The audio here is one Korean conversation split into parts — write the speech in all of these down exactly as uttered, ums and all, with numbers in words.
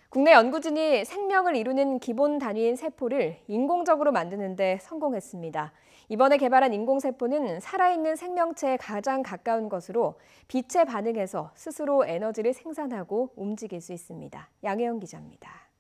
국내 연구진이 생명을 이루는 기본 단위인 세포를 인공적으로 만드는 데 성공했습니다. 이번에 개발한 인공세포는 살아있는 생명체에 가장 가까운 것으로 빛에 반응해서 스스로 에너지를 생산하고 움직일 수 있습니다. 양혜영 기자입니다.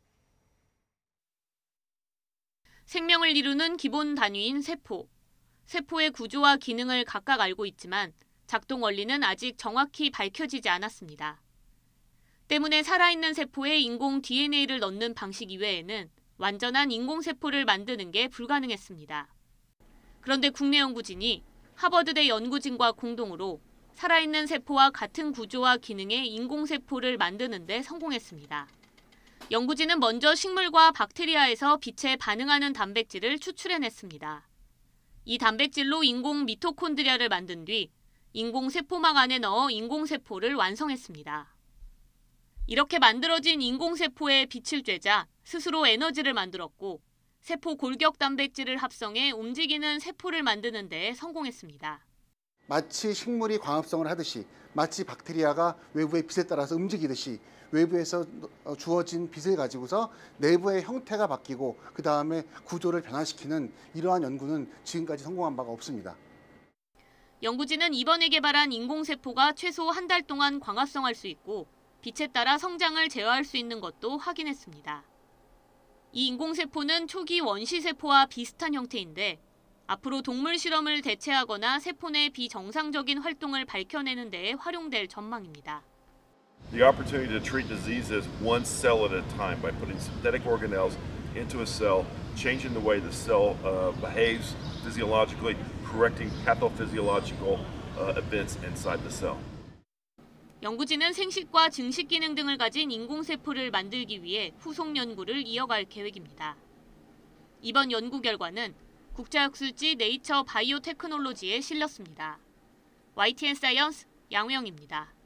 생명을 이루는 기본 단위인 세포. 세포의 구조와 기능을 각각 알고 있지만 작동 원리는 아직 정확히 밝혀지지 않았습니다. 때문에 살아있는 세포에 인공 디엔에이를 넣는 방식 이외에는 완전한 인공세포를 만드는 게 불가능했습니다. 그런데 국내 연구진이 하버드대 연구진과 공동으로 살아있는 세포와 같은 구조와 기능의 인공세포를 만드는 데 성공했습니다. 연구진은 먼저 식물과 박테리아에서 빛에 반응하는 단백질을 추출해냈습니다. 이 단백질로 인공 미토콘드리아를 만든 뒤 인공세포막 안에 넣어 인공세포를 완성했습니다. 이렇게 만들어진 인공세포에 빛을 쬐자 스스로 에너지를 만들었고 세포 골격 단백질을 합성해 움직이는 세포를 만드는 데 성공했습니다. 마치 식물이 광합성을 하듯이 마치 박테리아가 외부의 빛에 따라서 움직이듯이 외부에서 주어진 빛을 가지고서 내부의 형태가 바뀌고 그 다음에 구조를 변화시키는 이러한 연구는 지금까지 성공한 바가 없습니다. 연구진은 이번에 개발한 인공세포가 최소 한 달 동안 광합성할 수 있고 빛에 따라 성장을 제어할 수 있는 것도 확인했습니다. 이 인공세포는 초기 원시세포와 비슷한 형태인데 앞으로 동물 실험을 대체하거나 세포 내 비정상적인 활동을 밝혀내는 데 활용될 전망입니다. The opportunity to treat diseases one cell at a time by putting synthetic organelles into a cell, changing the way the cell uh, behaves physiologically, correcting pathophysiological uh, events inside the cell. 연구진은 생식과 증식 기능 등을 가진 인공세포를 만들기 위해 후속 연구를 이어갈 계획입니다. 이번 연구 결과는 국제학술지 네이처 바이오테크놀로지에 실렸습니다. 와이티엔 사이언스 양우영입니다.